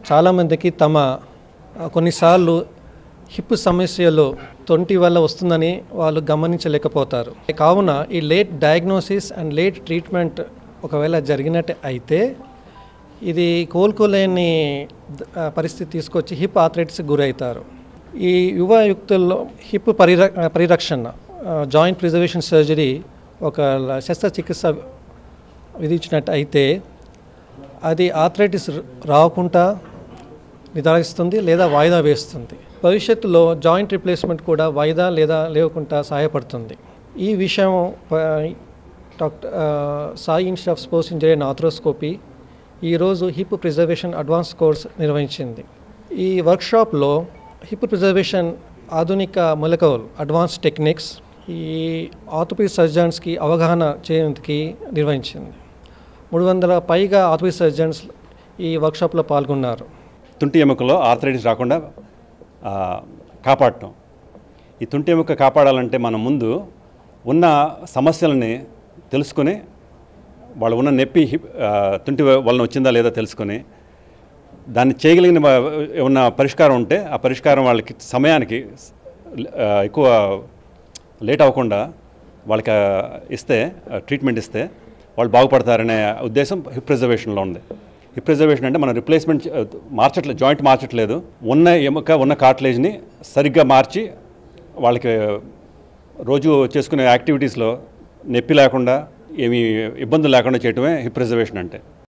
చాలామందికి కొన్నిసార్లు హిప్ సమస్యలు తొంటి వల్ల వస్తుందని వాళ్ళు గమనించలేకపోతారు. కావున ఈ late diagnosis and late treatment ఒకవేళ జరిగినట్టు అయితే ఇది కోలుకోలేని పరిస్థితి తీసుకొచ్చి హిప్ ఆర్థరైటిస్కి గురవుతారు. ఈ యుక్తుల్లో హిప్ పరిరక్షణ జాయింట్ ప్రిజర్వేషన్ సర్జరీ ఒక శస్త్రచికిత్స విధించినట్టు అయితే అది ఆర్థరైటిస్ రాకుండా నివారిస్తుంది లేదా వాయిదా వేస్తుంది. భవిష్యత్తులో జాయింట్ రిప్లేస్మెంట్ కూడా వాయిదా లేదా లేకుండా సహాయపడుతుంది. ఈ విషయం doctor Sai institute of sports injury and arthroscopy ఈరోజు హిప్ ప్రిజర్వేషన్ అడ్వాన్స్ కోర్స్ నిర్వహించింది. ఈ వర్క్షాప్లో హిప్ ప్రిజర్వేషన్ ఆధునిక మెలకువలు అడ్వాన్స్ టెక్నిక్స్ ఈ ఆర్థోపెడిక్ సర్జన్స్కి అవగాహన చేయడానికి నిర్వహించింది. 300 పైగా ఆర్థోపెడిక్ సర్జన్స్ ఈ వర్క్షాప్లో పాల్గొన్నారు. తుంటి ఎముకలో ఆర్థరైటిస్ రాకుండా కాపాడటం. ఈ తుంటి ఎముక కాపాడాలంటే మనం ముందు ఉన్న సమస్యలని తెలుసుకొని వాళ్ళు ఉన్న నొప్పి తుంటి వలన వచ్చిందా లేదా తెలుసుకొని దాన్ని చేయగలిగిన ఏమన్నా పరిష్కారం ఉంటే ఆ పరిష్కారం వాళ్ళకి సమయానికి ఎక్కువ లేట్ అవ్వకుండా వాళ్ళకి ట్రీట్మెంట్ ఇస్తే వాళ్ళు బాగుపడతారనే ఉద్దేశం హిప్ ప్రిజర్వేషన్లో ఉంది. హిప్ ప్రిజర్వేషన్ అంటే మనం రిప్లేస్మెంట్ మార్చట్లేదు, జాయింట్ మార్చట్లేదు, ఉన్న ఎముక ఉన్న కార్టిలేజ్ని సరిగ్గా మార్చి వాళ్ళకి రోజు చేసుకునే యాక్టివిటీస్లో నొప్పి లేకుండా ఏమీ ఇబ్బందులు లేకుండా చేయటమే హిప్ ప్రిజర్వేషన్ అంటే.